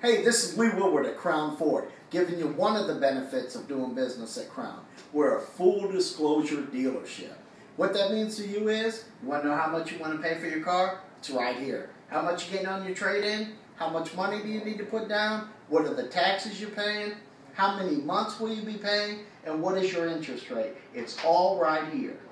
Hey, this is Woodward at Crown Ford, giving you one of the benefits of doing business at Crown. We're a full disclosure dealership. What that means to you is, you want to know how much you want to pay for your car? It's right here. How much you getting on your trade-in? How much money do you need to put down? What are the taxes you're paying? How many months will you be paying? And what is your interest rate? It's all right here.